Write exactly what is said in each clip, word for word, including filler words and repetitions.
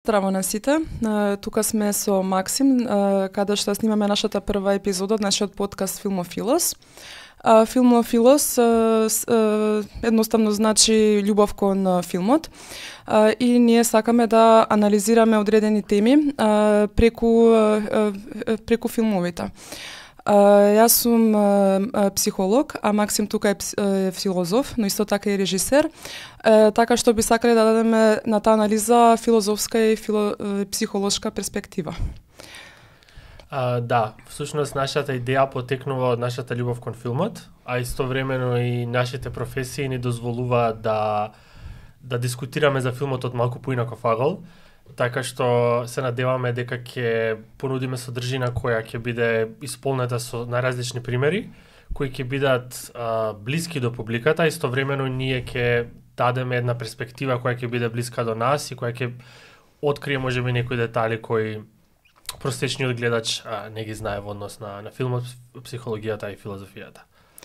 Здраво на сите. Тука сме со Максим, каде што снимаме нашата прва епизода од нашиот подкаст Филмофилос. Филмофилос едноставно значи љубов кон филмот и ние сакаме да анализираме одредени теми преку преку филмовите. Јас сум психолог, а Максим тука е филозоф, но исто така и режисер, така што би сакале да дадеме на таа анализа филозофска и фило, психолошка перспектива. А, да, всушност нашата идеја потекнува од нашата љубов кон филмот, а истовремено и нашите професии ни дозволуваат да да дискутираме за филмот од малку поинаков агол. Така што се надеваме дека ќе понудиме содржина која ќе биде исполнета со најразлични примери, кои ќе бидат а, блиски до публиката, а истовремено ние ќе дадеме една перспектива која ќе биде блиска до нас и која ќе открие можеби некои детали кои простечниот гледач а, не ги знае во однос на, на филмот, психологијата и филозофијата.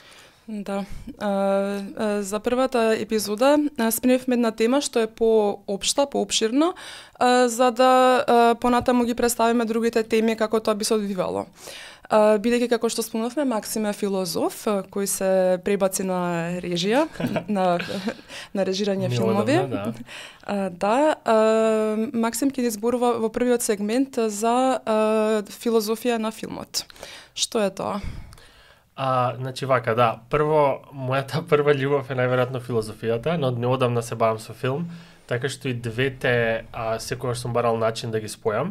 Да. А, а, за првата епизода спремивме една тема што е поопшта, поопширна, а, за да а, понатаму ги представиме другите теми како тоа би се одвивало. А, бидејќи како што спомнавме, Максим е филозоф кој се пребаци на режија, на на режирање филмови. Да. А, да, а, Максим ќе изборува во првиот сегмент за а, филозофија на филмот. Што е тоа? А, значи вака, да. Прво, мојата прва љубов е најверојатно филозофијата, но неодамна се бавам со филм, така што и двете а, секогаш сум барал начин да ги спојам.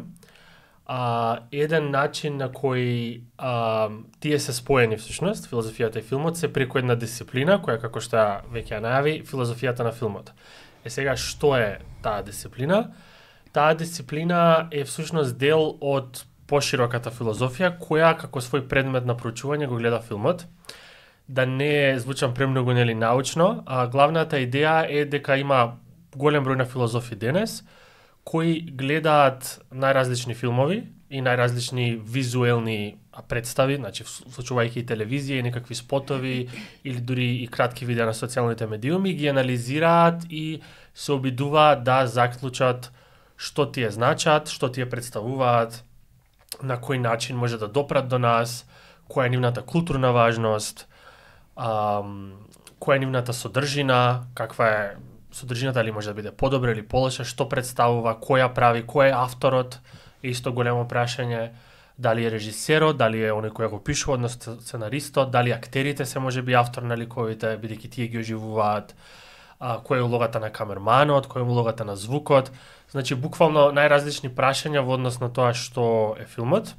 А, еден начин на кој а, тие се споени всушност, филозофијата и филмот, се преку една дисциплина, која како што ја веќе ја најави, филозофијата на филмот. Е сега, што е таа дисциплина? Таа дисциплина е всушност дел од пошироката филозофија, која како свој предмет на проучување го гледа филмот. Да не звучам премногу нели научно, а главната идеја е дека има голем број на филозофи денес, кои гледаат најразлични филмови и најразлични визуелни представи, значи случувајќи и телевизија, и некакви спотови, или дури и кратки видеа на социјалните медиуми, ги анализираат и се обидуваат да заклучат што тие значат, што тие представуваат, на кој начин може да допрат до нас, која е нивната културна важност, ам, која е нивната содржина, каква е содржината, дали може да биде подобра или полоша, што представува, која прави, кој е авторот, е исто големо прашање, дали е режисерот, дали е оној кој го пишува, односно сценаристот, дали актерите се може би автор на ликовите, бидејќи тие ги оживуваат, а, која е улогата на камерманот, која е улогата на звукот. Значи, буквално најразлични прашања во однос на тоа што е филмот,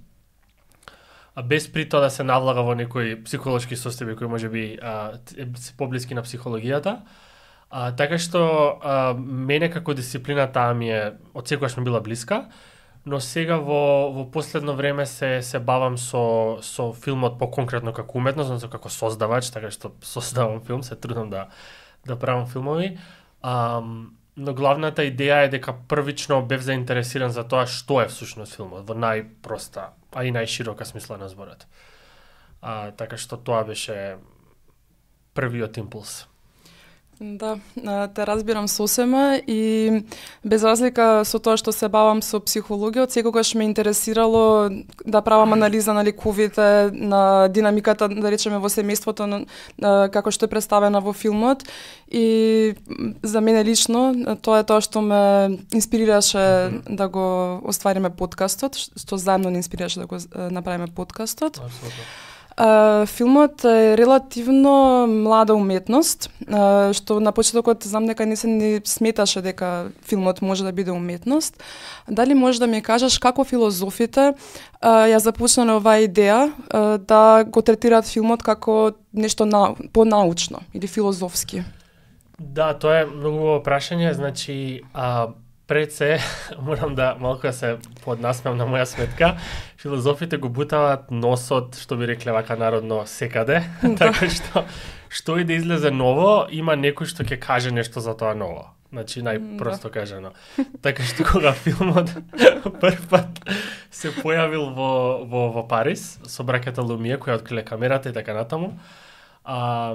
а без при тоа да се навлага во некои психолошки состојби кои може би а, се поблиски на психологијата. А, така што а, мене како дисциплина таа ми е од секогаш ми била блиска, но сега во во последно време се се бавам со со филмот поконкретно како уметност, односно како создавач, така што создавам филм, се трудам да да правам филмови. А, но главната идеја е дека првично бев заинтересиран за тоа што е всушност филмот во најпроста, а и најширока смисла на зборот. А, така што тоа беше првиот импулс. Да, те разбирам сосема и без разлика со тоа што се бавам со психологија, секогаш ме интересирало да правам анализа на ликовите, на динамиката, да речеме, во семејството, како што е представена во филмот. И за мене лично тоа е тоа што ме инспирираше mm-hmm. да го оствариме подкастот, што заедно не инспирираше да го направиме подкастот. Абсолютно. Uh, филмот е релативно млада уметност, uh, што на почетокот знам дека не се не сметаше дека филмот може да биде уметност. Дали можеш да ми кажеш како филозофите uh, ја започнале оваа идеја uh, да го третираат филмот како нешто на, понаучно или филозофски? Да, тоа е многу убаво прашање, значи а, пред се морам да малку да се поднасмеам на моја сметка. Филозофите го бутаваат носот, што би рекле вака народно, секаде. Така што што и да излезе ново, има некој што ќе каже нешто за тоа ново. Значи најпросто кажано. Така што кога филмот прв пат се појавил во во во Париз со браќата Лумие која откриле камерата и така натаму, а,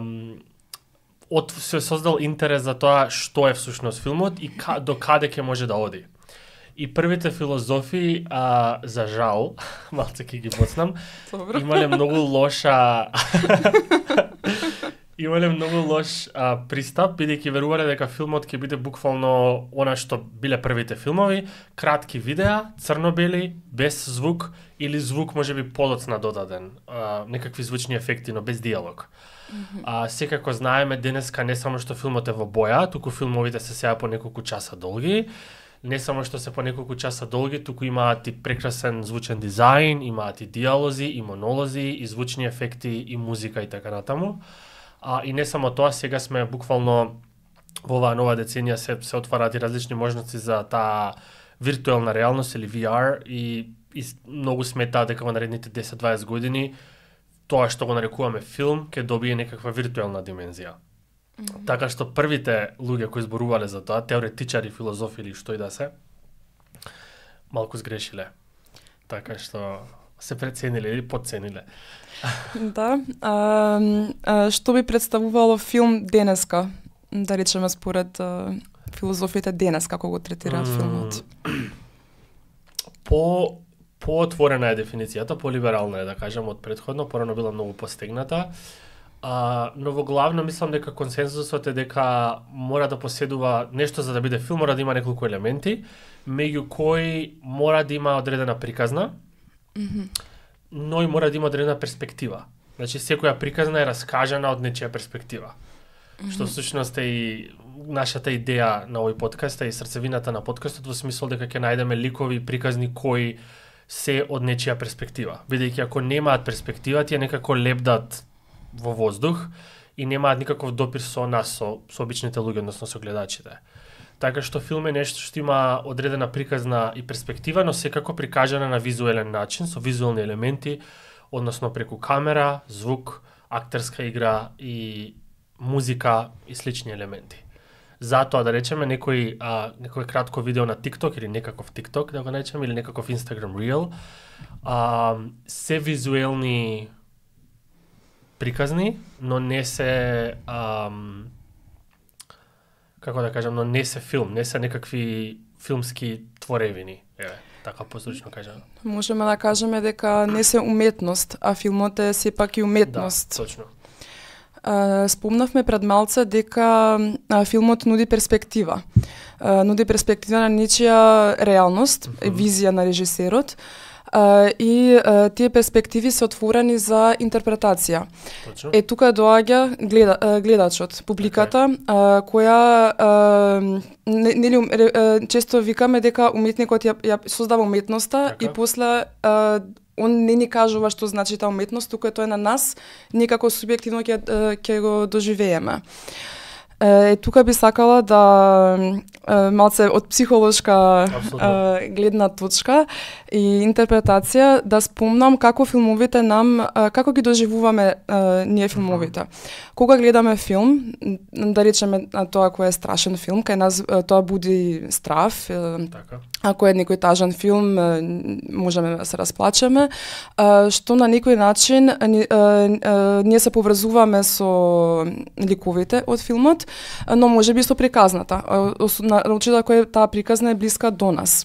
од се создал интерес за тоа што е всушност филмот и ка, до каде ќе може да оди. И првите филозофии, а, за жал, малце ќе ги боцнам, Добро. имале многу лоша имале многу лош а, пристап, бидејќи верувале дека филмот ќе биде буквално она што биле првите филмови, кратки видеа, црно-бели, без звук или звук можеби подоцна додаден, а, некакви звучни ефекти, но без диалог. Mm-hmm. А секако знаеме денеска не само што филмот е во боја, туку филмовите се сега по неколку часа долги. Не само што се по неколку часа долги, туку имаат и прекрасен звучен дизајн, имаат и диалози, и монолози, и звучни ефекти, и музика и така натаму. А и не само тоа, сега сме буквално во оваа нова деценија се се отвараат и различни можности за таа виртуелна реалност или ви ар и, и многу сметаат дека во наредните десет до дваесет години тоа што го нарекуваме филм ќе добие некаква виртуелна димензија. Mm-hmm. Така што првите луѓе кои зборувале за тоа, теоретичари, филозофи или што и да се, малку сгрешиле. Така што се прецениле или подцениле. Да. А, а, што би представувало филм денеска? Да речеме според а, филозофите денес, како го третираат mm. филмот? По поотворена е дефиницијата, полиберална е, да кажем, од претходно, порано била многу постегната. А, но во главно мислам дека консензусот е дека мора да поседува нешто за да биде филм, мора да има неколку елементи, меѓу кои мора да има одредена приказна, Mm-hmm. но и мора да има одредена перспектива. Значи, секоја приказна е раскажана од нечија перспектива. Mm-hmm. Што всушност е и нашата идеја на овој подкаст, и срцевината на подкастот, во смисол дека ќе најдеме ликови приказни кои се од нечија перспектива. Бидејќи ако немаат перспектива, тие некако лебдат во воздух и немаат никаков допир со нас, со, со обичните луѓе, односно со гледачите. Така што филм е нешто што има одредена приказна и перспектива, но секако прикажана на визуелен начин, со визуелни елементи, односно преку камера, звук, актерска игра и музика и слични елементи. Затоа да речеме некој а, некој кратко видео на TikTok или некаков TikTok да го наречеме или некаков Instagram Reel, а, се визуелни приказни, но не се ам, како да кажам, но не се филм, не се некакви филмски творевини, еве, така позручно кажам. Можеме да кажеме дека не се уметност, а филмот е сепак и уметност. Да, точно. Uh, спомнавме пред малце дека uh, филмот нуди перспектива. Uh, нуди перспектива на нечија реалност, mm-hmm. визија на режисерот. Uh, и uh, тие перспективи се отворени за интерпретација. Точно. Е, тука доаѓа гледа, uh, гледачот, публиката, okay. uh, која uh, не, нели, uh, често викаме дека уметникот ја, ја создава уметноста okay. и после uh, он не ни кажува што значи таа уметност, туку е тоа на нас, некако субјективно ќе ќе го доживееме. Е, тука би сакала да е, малце од психолошка е, гледна точка и интерпретација да спомнам како филмовите нам, е, како ги доживуваме е, ние филмовите. Кога гледаме филм, да речеме тоа кој е страшен филм, кај нас е, тоа буди страв. Е, така. Ако е некој тажен филм, е, можеме да се расплачеме, е, што на некој начин е, е, е, ние се поврзуваме со ликовите од филмот, но може би со приказната, научила која таа приказна е блиска до нас.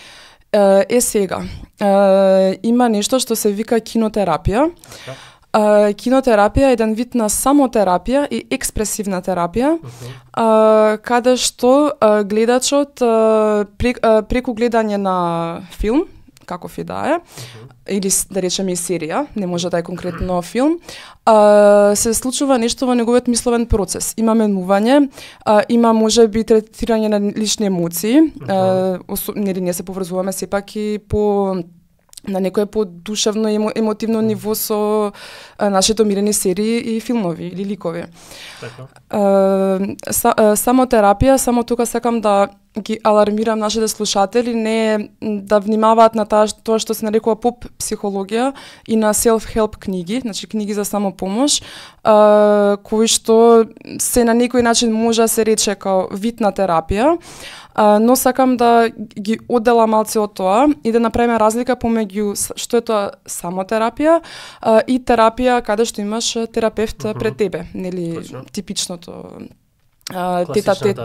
Е сега, е, има нешто што се вика кинотерапија. Е, кинотерапија е еден вид на самотерапија и експресивна терапија, uh-huh. е, каде што е, гледачот е, преку гледање на филм, каков и да е, uh-huh. или да речеме и серија, не може да е конкретно филм, а, се случува нешто во неговиот мисловен процес. Има менување, а, има можеби третирање на лични емоции, uh-huh. а, нели ние се поврзуваме сепак и по на некое подушевно и емо, емотивно ниво со а, нашите омилени серии и филмови или ликови. Така. А, са, а, самотерапија, само тука сакам да ги алармирам нашите слушатели, не да внимаваат на таа тоа што се нарекува поп психологија и на self-help книги, значи книги за самопомош, а, кои што се на некој начин може да се рече као вид на терапија, а, но сакам да ги оддела малце од тоа и да направиме разлика помеѓу што е тоа самотерапија а, и терапија каде што имаш терапевт uh-huh. пред тебе, нели Точно. Типичното тета-тет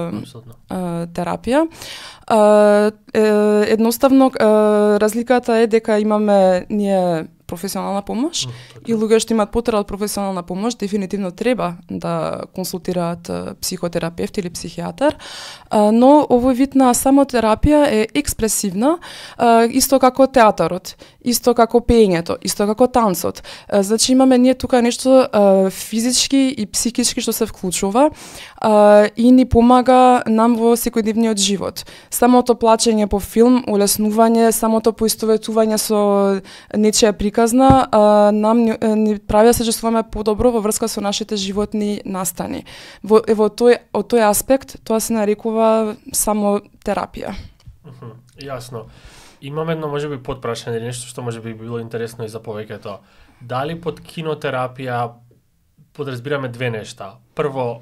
да, терапија. Едноставно, разликата е дека имаме ние професионална помош mm, и луѓе што имаат потреба од професионална помош дефинитивно треба да консултираат психотерапевт или психијатар, но овој вид на самотерапија е експресивна, исто како театарот, исто како пеењето, исто како танцот. Значи имаме ние тука нешто физички и психички што се вклучува и ни помага нам во секојдневниот живот. Самото плачење по филм, улеснување, самото поистоветување со нечија приказна, а, нам ни, ни прави да се чувствуваме подобро во врска со нашите животни настани. Во, во тој, од тој аспект, тоа се нарекува само терапија. Uh-huh. Јасно. Имам едно, може би, подпрашање или нешто што може би било интересно и за повеќето. Дали под кинотерапија подразбираме две нешта? Прво,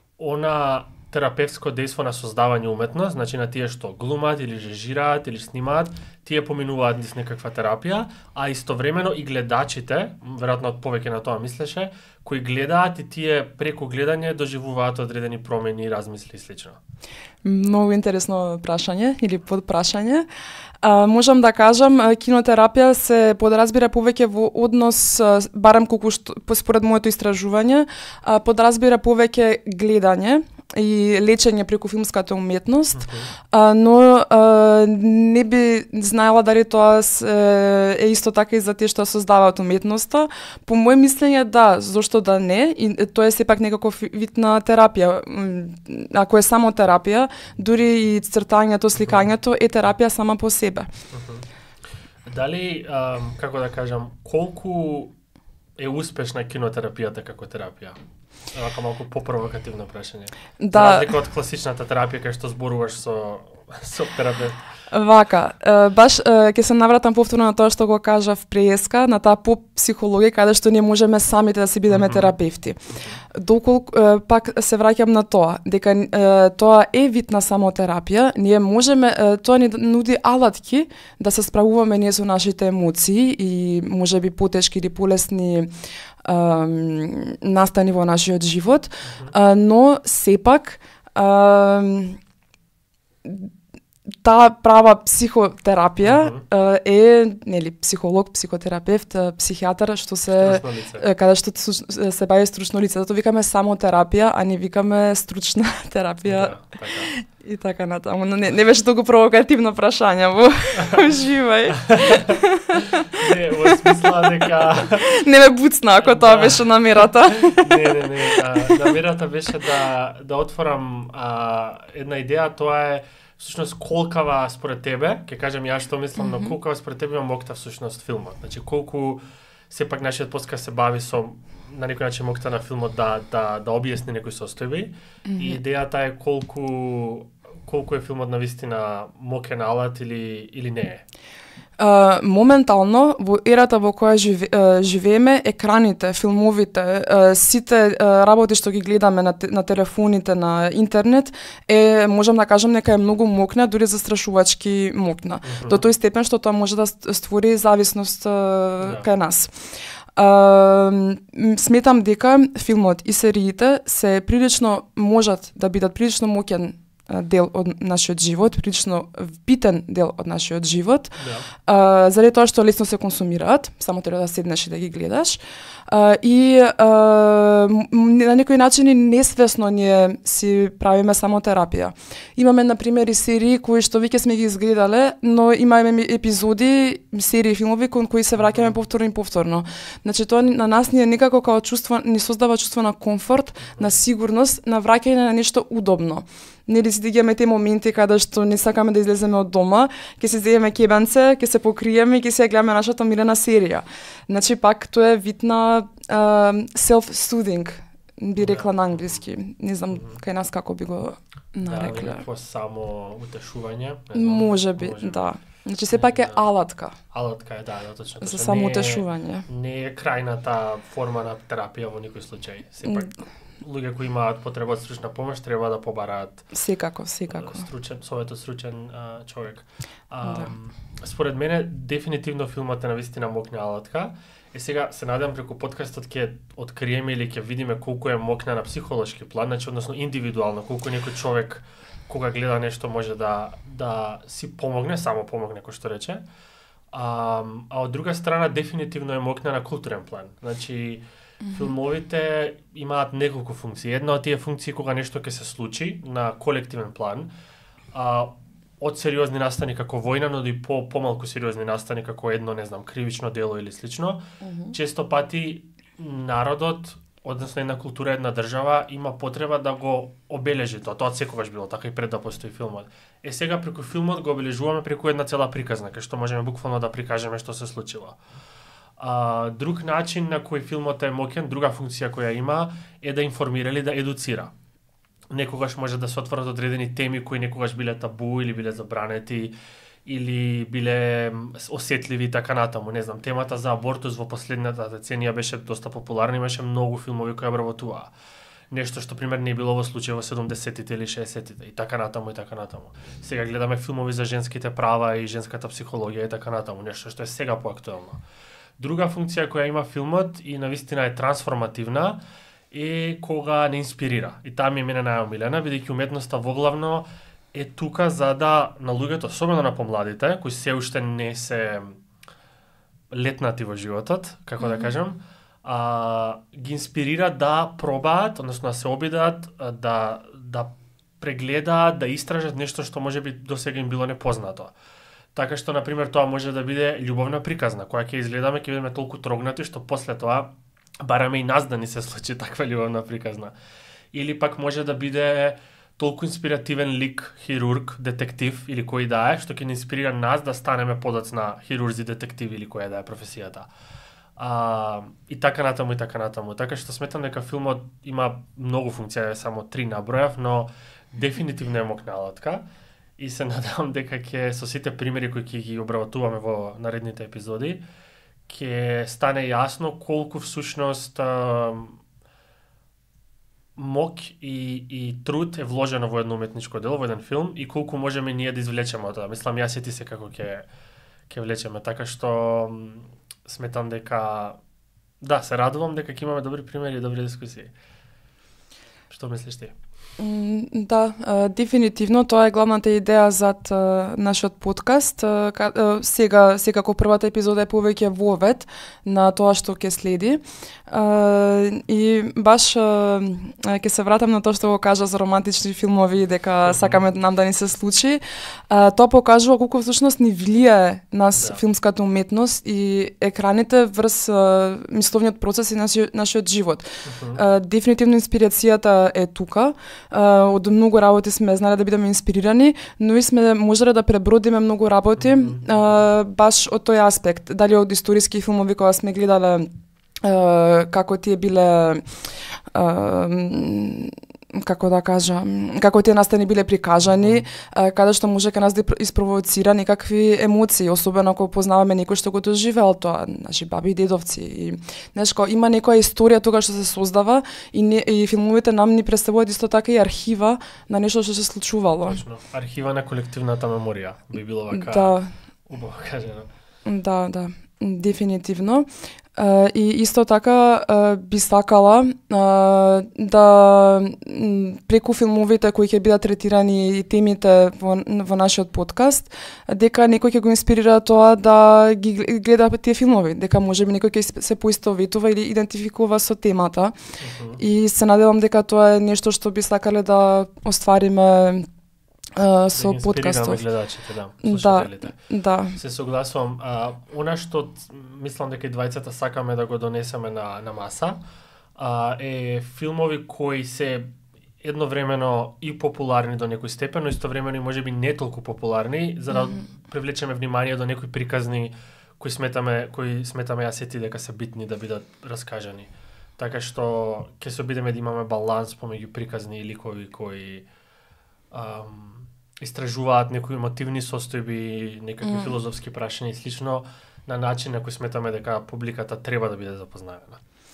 она терапевтско дејство на создавање уметност, значи на тие што глумат или режираат или снимаат, тие поминуваат низ некаква терапија, а истовремено и гледачите, веројатно од повеќе на тоа мислеше, кои гледаат и тие преку гледање доживуваат одредени промени, размисли и слично. Многу интересно прашање или подпрашање. А, можам да кажам, кинотерапија се подразбира повеќе во однос, барем колку што според моето истражување, подразбира повеќе гледање и лечење преку филмската уметност, okay. а, но а, не би знаела дали тоа е, е исто така и за тие што создаваат уметноста. По моје мислење да, зошто да не, и тоа е сепак некаков вид на терапија. Ако е само терапија, дури и цртањето, сликањето е терапија сама по себе. Uh-huh. Дали, а, како да кажам, колку е успешна кинотерапијата како терапија? Вака малку попровокативно прашање. Да. За разлика од класичната терапија кај што зборуваш со со терапевт. Вака, баш ќе се навратам повторно на тоа што го кажав преска, на таа поп психологија каде што ние можеме самите да си бидеме mm-hmm. терапевти. Доколку пак се враќам на тоа, дека тоа е вид на самотерапија, ние можеме, тоа ни нуди алатки да се справуваме ние со нашите емоции и можеби потешки или полесни настани во нашиот живот, mm-hmm. но сепак таа права психотерапија uh-huh. е, нели, психолог, психотерапевт, психијатар, што се каде што се бави стручно лице. Затоа викаме само терапија, а не викаме стручна терапија. Да, така. И така натаму. Но не, не беше толку провокативно прашање во живај. Не, во смисла дека не ме буцна ако тоа беше намерата. Не, не, не. А, намерата беше да да отворам а, една идеја, тоа е всушност колкава според тебе, ќе кажам ја што мислам, mm-hmm. но колкава според тебе мокта всушност филмот. Значи колку сепак нашиот подкаст се бави со на некој начин мокта на филмот да да да објасни некои состојби mm-hmm. и идејата е колку колку е филмот навистина мокен алат или или не е. Uh, моментално, во ерата во која живе, uh, живееме, екраните, филмовите, uh, сите uh, работи што ги гледаме на, на телефоните, на интернет, е, можам да кажам, нека е многу мокна, дури застрашувачки мокна. Mm-hmm. До тој степен што тоа може да створи зависност uh, yeah. кај нас. Uh, сметам дека филмот и сериите се прилично можат да бидат прилично моќен дел од нашиот живот, прилично битен дел од нашиот живот, да. а, заради тоа што лесно се консумираат, само треба да седнеш и да ги гледаш. А, и а, на некој начин и несвесно ние си правиме само терапија. Имаме, например, и серии кои што веќе сме ги изгледале, но имаме епизоди, серии, филмови кон кои се враќаме повторно и повторно. Значи, тоа на нас ни е некако као чувство, ни создава чувство на комфорт, на сигурност, на враќање на нешто удобно. Нели си дигаме те моменти каде што не сакаме да излеземе од дома, ќе се земеме кебанце, ќе се покриеме и ќе се гледаме нашата милена серија. Значи пак тоа е вид на uh, self-soothing, би рекла на англиски. Не знам mm-hmm. кај нас како би го нарекле. Да, некакво само утешување. Може би, да. Значи сепак е алатка. Алатка е, да, да, точно. За само утешување. Не е крајната форма на терапија во никој случај. Сепак луѓе кои имаат потреба од стручна помош треба да побараат секако, секако. Стручен, совето стручен а, човек. А, да. Според мене дефинитивно филмот е навистина мокна алатка Е сега се надевам преку подкастот ќе откриеме или ќе видиме колку е мокна на психолошки план, значи односно индивидуално, колку некој човек кога гледа нешто може да да си помогне, само помогне кој што рече. А, а од друга страна дефинитивно е мокна на културен план. Значи mm-hmm. филмовите имаат неколку функции. Една од тие функции кога нешто ќе се случи на колективен план, а од сериозни настани како војна, но и по помалку сериозни настани како едно, не знам, кривично дело или слично. Mm-hmm. Често пати народот, односно една култура, една држава има потреба да го обележи тоа. Тоа секогаш било така и пред да постои филмот. Е сега преку филмот го обележуваме преку една цела приказна, кај што можеме буквално да прикажеме што се случило. А, друг начин на кој филмот е моќен, друга функција која има е да информира или да едуцира. Некогаш може да се отворат одредени теми кои некогаш биле табу или биле забранети или биле осетливи и така натаму. Не знам, темата за абортус во последната деценија беше доста популарна, имаше многу филмови кои обработуваа. Нешто што пример не било во случај во седумдесетите или шеесеттите и така натаму и така натаму. Сега гледаме филмови за женските права и женската психологија и така натаму, нешто што е сега поактуелно. Друга функција која има филмот и навистина е трансформативна е кога не инспирира. И таа ми е мене најомилена, бидејќи уметноста воглавно е тука за да на луѓето, особено на помладите, кои се уште не се летнати во животот, како mm-hmm. да кажам, а, ги инспирира да пробаат, односно да се обидат, да, да прегледаат, да истражат нешто што можеби досега им било непознато. Така што, например, тоа може да биде љубовна приказна, која ќе изгледаме, ќе бидеме толку трогнати, што после тоа бараме и нас да ни се случи таква љубовна приказна. Или пак може да биде толку инспиративен лик, хирург, детектив или кој да е, што ќе ни инспирира нас да станеме подоцна хирурзи, детективи или која да е професијата. А, и така натаму, и така натаму. Така што сметам дека филмот има многу функции, само три набројав, но дефинитивно е мокналатка. И се надевам дека ќе со сите примери кои ќе ги обработуваме во наредните епизоди, ќе стане јасно колку всушност а, мок и, и труд е вложено во едно уметничко дело, во еден филм и колку можеме ние да извлечеме од тоа. Мислам, јас и ти се како ќе ќе влечеме, така што сметам дека да, се радувам дека ќе имаме добри примери и добри дискусии. Што мислиш ти? Да, дефинитивно тоа е главната идеја зад нашиот подкаст. Сега, секако првата епизода е повеќе вовед на тоа што ќе следи. И баш ќе се вратам на тоа што го кажа за романтични филмови, дека сакаме нам да ни се случи. Тоа покажува колку всушност ни влијае нас да. Филмската уметност и екраните врз мисловниот процес и нашиот, нашиот живот. Uh-huh. Дефинитивно инспирацијата е тука. Uh, од многу работи сме знали да бидеме инспирирани, но и сме можеле да пребродиме многу работи uh, баш од тој аспект. Дали од историски филмови кога сме гледале uh, како тие биле uh, како да кажам, како тие настани биле прикажани, mm. каде што може ка нас да испровоцира некакви емоции, особено ако познаваме некој што го доживеал тоа, наши баби и дедовци. И нешко има некоја историја тога што се создава и, не, и филмовите нам ни представуваат исто така и архива на нешто што се случувало. Точно. Архива на колективната меморија би било вака. Да. Убаво кажано. Да, да. Дефинитивно. Uh, и исто така uh, би сакала uh, да преку филмовите кои ќе бидат третирани и темите во, во нашиот подкаст, дека некој ќе го инспирира тоа да ги гледа тие филмови, дека можеби некој ќе се поистоветува или идентификува со темата. Uh-huh. И се надевам дека тоа е нешто што би сакале да оствариме Uh, со да подкастов. Гледачите, да, слушателите. Да, да. Се согласувам. А, она што мислам дека и двајцата сакаме да го донесеме на, на маса, а, е филмови кои се едновремено и популарни до некој степен, но истовремено и можеби не толку популарни, за да mm-hmm. привлечеме внимание до некои приказни кои сметаме, кои сметаме јас и ти дека се битни да бидат раскажани. Така што ќе се обидеме да имаме баланс помеѓу приказни и ликови кои ам, истражуваат некои емотивни состојби, некакви mm. филозофски прашања и слично, на начин на кој сметаме дека публиката треба да биде запознаена.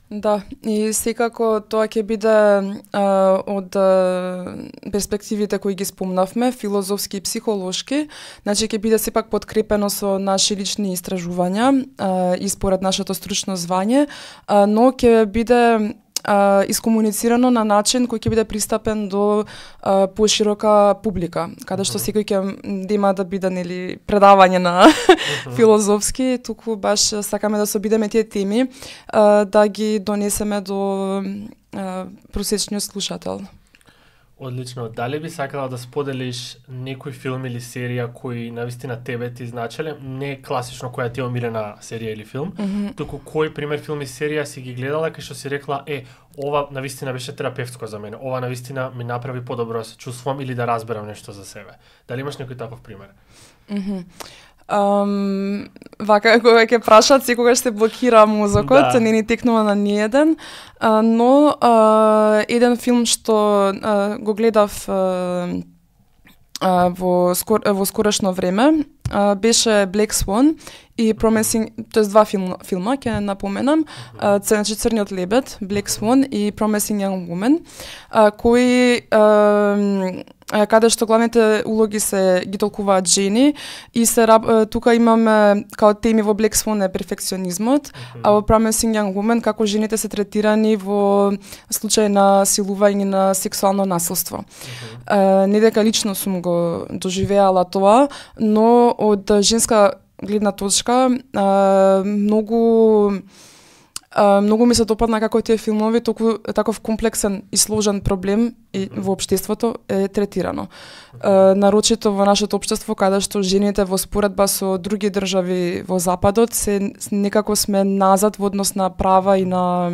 Да, и секако тоа ќе биде а, од а, перспективите кои ги спомнавме, филозофски и психолошки, значи ќе биде сепак подкрепено со наши лични истражувања а, и според нашето стручно звање, а, но ќе биде Uh, искомуницирано на начин кој ќе биде пристапен до uh, поширока публика, каде што секој ќе има да биде нели предавање на филозофски, туку баш сакаме да се обидеме тие теми, uh, да ги донесеме до uh, просечниот слушател. Одлично. Дали би сакала да споделиш некој филм или серија кој навистина тебе ти значеле, не класично која ти е омилена серија или филм, mm -hmm. туку кој пример филм и серија си ги гледала кај што си рекла, е, ова навистина беше терапевтско за мене, ова навистина ми направи подобро да се чувствувам или да разберам нешто за себе. Дали имаш некој таков пример? Mm -hmm. Um, вака, кога ќе прашат, секогаш се блокира мозокот, да. Не ни текнува на ниеден, uh, но uh, еден филм што uh, го гледав uh, uh, во, скор, во скорошно време uh, беше Black Swan и Promising, тоест два филма, филма ќе напоменам, uh, значи Црниот лебед, Black Swan и Promising Young Woman, uh, кои uh, каде што главните улоги се ги толкуваат жени и се тука имаме као теми во Black Swan е перфекционизмот, mm-hmm. а во Promising Young Woman како жените се третирани во случај на силување на сексуално насилство. Mm-hmm. Uh, не дека лично сум го доживеала тоа, но од женска гледна точка uh, многу Uh, многу ми се допадна како тие филмови, толку таков комплексен и сложен проблем и во општеството е третирано. Uh, нарочито во нашето општество, каде што жените во споредба со други држави во Западот се некако сме назад во однос на права и на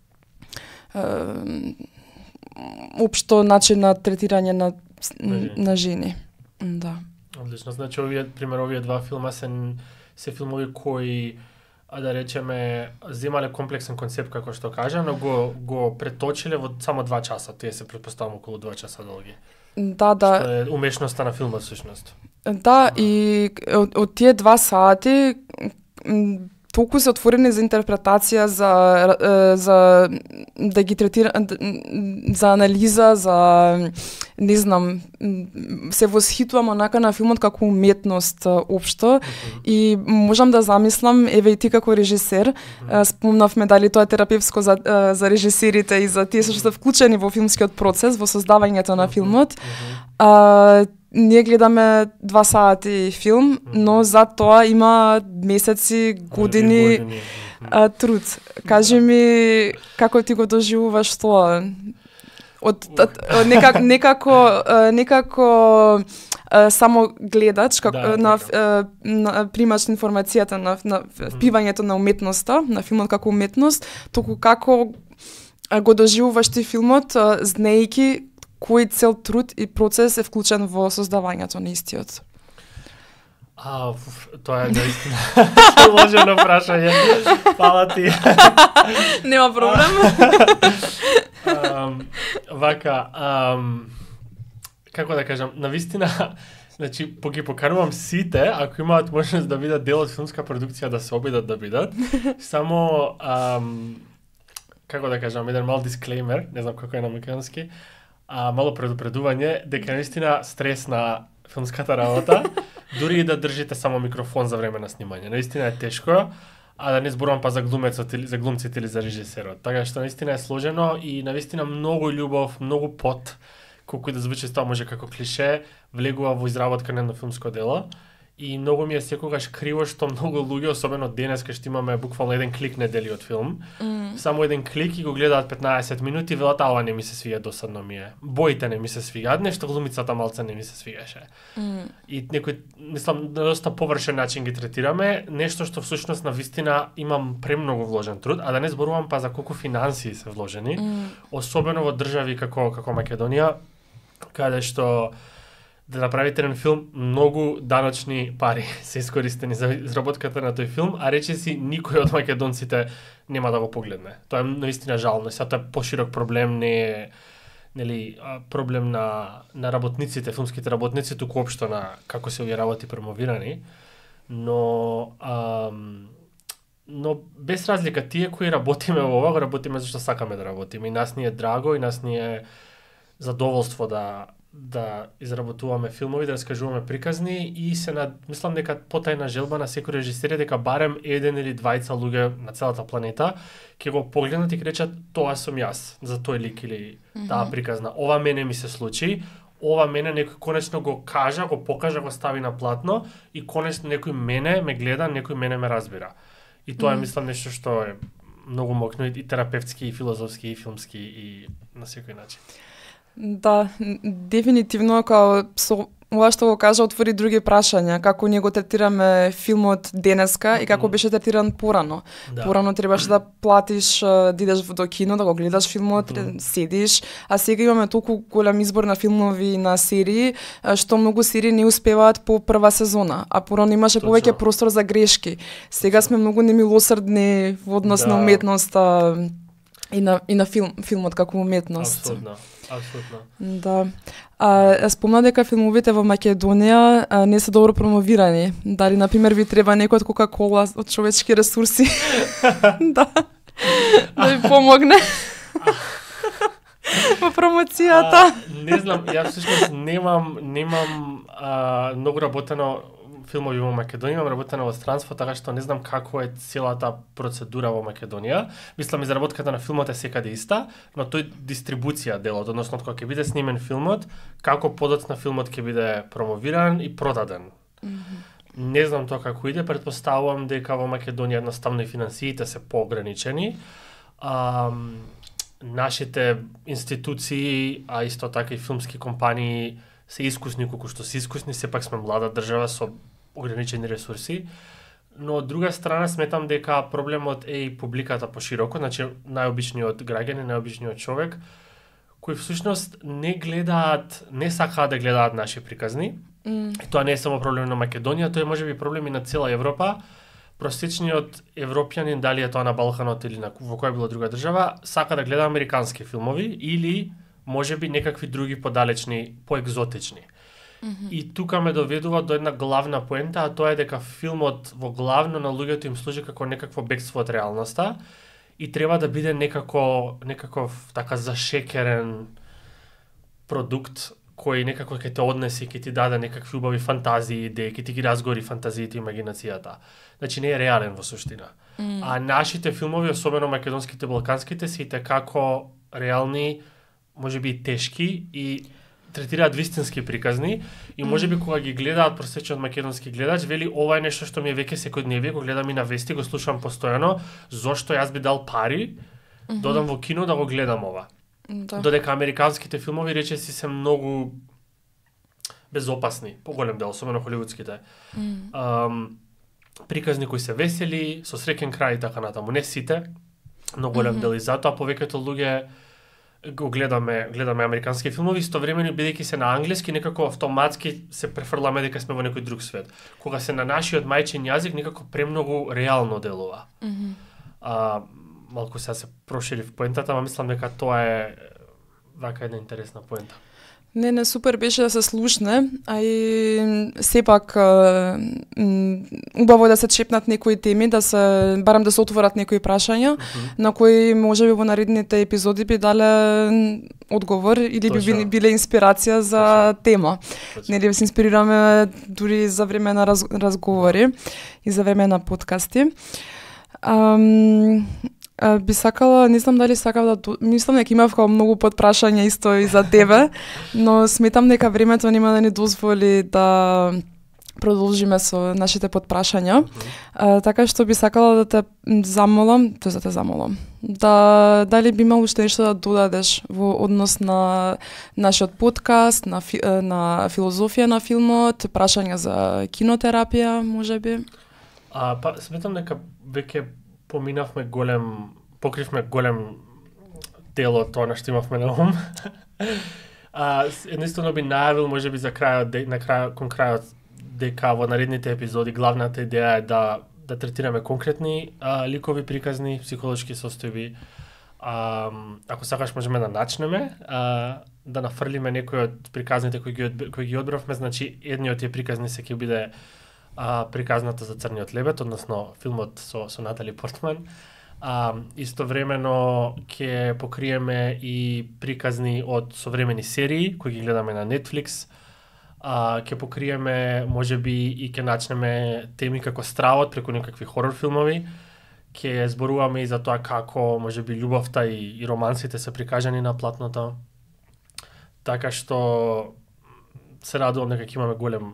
uh, општо начин на третирање на, на, на жени. Да. Одлично, значи овие пример овие два филма се се филмови кои, а да речеме, земале комплексен концепт, како што кажа, но го, го преточиле во само два часа. Тие се предпоставам околу два часа долги. Да, да. Што е умешноста на филмот, всушност. Да, и од, од тие два сати толку се отворени за интерпретација, за, за да ги третира, за анализа, за, не знам, се восхитувам онака на филмот како уметност општо, mm-hmm. и можам да замислам, еве и ти како режисер, mm-hmm. спомнавме дали тоа е терапевтско за, за режисерите и за тие што се вклучени во филмскиот процес, во создавањето на филмот. Mm-hmm. А, ние гледаме два сати филм, но за тоа има месеци, години, години. А, труд. Кажи ми како ти го доживуваш тоа? Од, од некако некако некако само гледач како да, на, на примаш информацијата на, на впивањето на уметноста, на филмот како уметност, туку како го доживуваш ти филмот, знаејќи кој цел труд и процес е вклучен во создавањето на истиот? А, тоа е наистина сложено прашање. Фала ти. Нема проблем. um, вака, um, како да кажам, навистина, значи, по ги поканувам сите, ако имаат можност да бидат дел од филмска продукција, да се обидат да бидат. Само, um, како да кажам, еден мал дисклеймер, не знам како е на македонски, а мало предупредување дека наистина стрес на филмската работа, дури и да држите само микрофон за време на снимање. Наистина е тешко, а да не зборувам па за глумецот или за глумците или за режисерот. Така што наистина е сложено и наистина многу љубов, многу пот, колку да звучи тоа може како клише, влегува во изработка на едно филмско дело. И многу ми е секогаш криво што многу луѓе, особено денес кај што имаме буквално еден клик не дели од филм, mm. само еден клик и го гледаат петнаесет минути и велат, ова не ми се свига, досадно ми е. Боите не ми се свигаат, нешто глумицата малце не ми се свигаше. Mm. И некој, мислам, на доста површен начин ги третираме, нешто што всушност на вистина имам премногу вложен труд, а да не зборувам па за колку финансии се вложени, mm. особено во држави како како Македонија, каде што да направите еден филм, многу даночни пари се искористени за изработката на тој филм, а речиси никој од македонците нема да го погледне. Тоа е наистина жално. Сега тоа е поширок проблем, не е нели проблем на на работниците, филмските работници, туку општо на како се овие работи промовирани. Но ам, но без разлика, тие кои работиме во ова, го работиме зашто сакаме да работиме. И нас ни е драго, и нас ни е задоволство да да изработуваме филмови, да раскажуваме приказни и се над... мислам дека потајна желба на секој режисер е дека барем еден или двајца луѓе на целата планета ќе го погледнат и ќе речат тоа сум јас, за тој лик или mm-hmm. таа приказна. Ова мене ми се случи, ова мене некој конечно го кажа, го покажа, го стави на платно и конечно некој мене ме гледа, некој мене ме разбира. И тоа е, mm-hmm. мислам, нешто што е многу мокно и терапевтски, и филозофски, и филмски, и на секој начин. Да, дефинитивно, као со ова што го кажа, отвори други прашања, како ние го третираме филмот денеска и како беше третиран порано. Да. Порано требаше да платиш, да идеш до кино, да го гледаш филмот, mm. седиш, а сега имаме толку голем избор на филмови и на серии, што многу серии не успеваат по прва сезона, а порано имаше Точно. повеќе простор за грешки. Сега сме многу немилосрдни во однос да. на уметноста и на и на филм, филмот како уметност. Апсолутно. Апсолутно. Да. А, спомна дека филмовите во Македонија а, не се добро промовирани. Дали, например, ви треба некој од Кока-кола од човечки ресурси? Да. Да ви помогне. Во промоцијата. А, не знам, ја всушност немам, немам а, многу работено филмови во Македонија, имам работено во странство, така што не знам како е целата процедура во Македонија. Мислам, изработката на филмот е секаде иста, но тој дистрибуција делот, односно кога ќе биде снимен филмот, како подоцна филмот ќе биде промовиран и продаден. Mm-hmm. Не знам тоа како иде, претпоставувам дека во Македонија едноставно и финансиите се поограничени. А, нашите институции, а исто така и филмски компании се искусни колку што се искусни, сепак сме млада држава со ограничени ресурси, но од друга страна сметам дека проблемот е и публиката пошироко, значи најобичниот граѓанин, најобичниот човек, кои всушност не гледаат, не сакаат да гледаат наши приказни. Mm. И тоа не е само проблем на Македонија, тоа е можеби проблем и на цела Европа. Просечниот европјанин, дали е тоа на Балканот или на во која била друга држава, сака да гледа американски филмови или можеби некакви други подалечни, поекзотични. Mm-hmm. И тука ме доведува до една главна поента, а тоа е дека филмот во главно на луѓето им служи како некакво бегство од реалноста и треба да биде некако некаков така зашекерен продукт кој некако ќе те однесе, ќе ти даде некакви убави фантазии, идеи, ќе ти ги разгори фантазиите и имагинацијата. Значи не е реален во суштина. Mm. А нашите филмови, особено македонските, балканските, се и како реални, можеби и тешки и третираат вистински приказни и можеби кога ги гледаат просечниот македонски гледач, вели ова е нешто што ми е веќе секојдневие, го гледам и на вести, го слушам постојано, зошто јас би дал пари, mm-hmm. додам во кино да го гледам ова. Да. Додека американските филмови речиси се многу безопасни, поголем дел, особено холивудските. Mm. Um, приказни кои се весели, со среќен крај и така натаму. Не сите, но голем mm-hmm. дел и затоа повеќето луѓе го гледаме, гледаме американски филмови, истовремено бидејќи се на англиски, некако автоматски се префрламе дека сме во некој друг свет. Кога се на нашиот мајчин јазик, некако премногу реално делува. Mm-hmm. А, малку сега се прошири в поентата, ама мислам дека тоа е вака една интересна поента. Не, не, супер беше да се слушне, а и сепак убаво е да се чепнат некои теми, да се барам да се отворат некои прашања, mm-hmm. на кои можеби во наредните епизоди би дале одговор или Точно. би биле инспирација за Точно. тема. Точно. Нели се инспирираме дури за време на раз, разговори и за време на подкасти. Ам... Uh, би сакала, не знам дали сакав да... Мислам дека имав као многу подпрашања исто и за тебе, но сметам дека времето нема да ни дозволи да продолжиме со нашите подпрашања. Mm-hmm. Uh, така што би сакала да те замолам, тоа да те замолам, да дали би имал уште нешто да додадеш во однос на нашиот подкаст, на, фи, на филозофија на филмот, прашања за кинотерапија, можеби? А, па, сметам дека веќе поминавме голем, покривме голем дел од тоа на што имавме на ум. а, единствено би најавил, можеби за крајот, на крај, кон крајот, дека во наредните епизоди главната идеја е да, да третираме конкретни а, ликови приказни, психолошки состојби. А, ако сакаш можеме да начнеме, а, да нафрлиме некои од приказните кои ги, кои ги одбравме, значи едниот тие приказни се ќе биде а, приказната за Црниот лебед, односно филмот со, со Натали Портман. А, истовремено ќе покриеме и приказни од современи серии кои ги гледаме на Netflix. А, ќе покриеме, можеби и ќе начнеме теми како стравот преку некакви хорор филмови. Ќе зборуваме и за тоа како можеби љубовта и, и романсите се прикажани на платното. Така што се радувам дека ќе имаме голем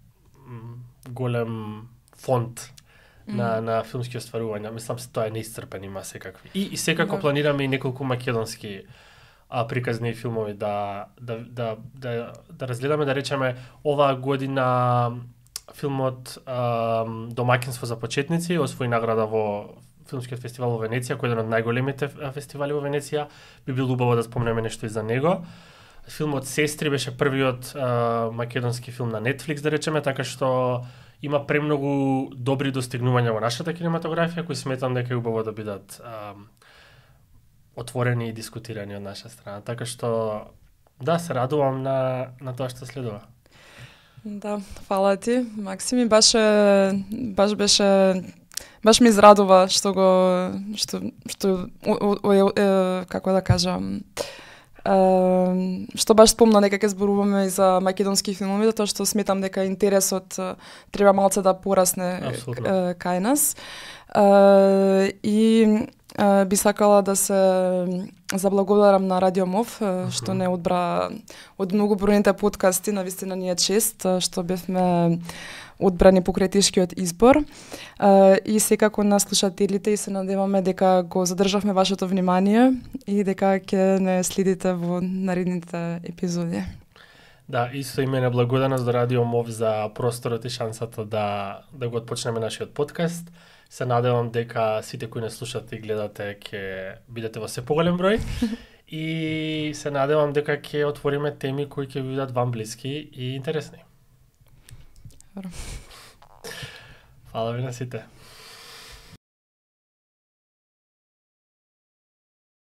голем фонд mm. на на филмски остварувања. Мислам се тоа е неисцрпен, има секакви. И, и секако да. Планираме и неколку македонски а, приказни филмови да да да да да разгледаме, да речеме оваа година филмот а, Домаќинство за почетници освои награда во Филмскиот фестивал во Венеција, кој е еден од најголемите фестивали во Венеција. Би било убаво да спомнеме нешто и за него. Филмот Сестри беше првиот а, македонски филм на Netflix, да речеме, така што има премногу добри достигнувања во нашата кинематографија, кои сметам дека е убаво да бидат а, отворени и дискутирани од наша страна. Така што, да, се радувам на, на тоа што следува. Да, фала ти, Максими. Баше, баш беше, баш ми израдува што го, што, што, о, о, о, е, како да кажам, Uh, што баш спомна дека ќе зборуваме и за македонски филмови, затоа што сметам дека интересот uh, треба малце да порасне uh, кај нас. Uh, и uh, би сакала да се заблагодарам на Радио МОВ, uh, што не одбра од многобројните подкасти, навистина ни е чест uh, што бевме одбрани покрај тешкиот избор. Uh, и секако на слушателите и се надеваме дека го задржавме вашето внимание и дека ќе не следите во наредните епизоди. Да, исто и мене благодарност до Радио МОВ за просторот и шансата да да го отпочнеме нашиот подкаст. Се надевам дека сите кои не слушате и гледате ќе бидете во се поголем број. И се надевам дека ќе отвориме теми кои ќе бидат вам блиски и интересни. Фала ви на сите.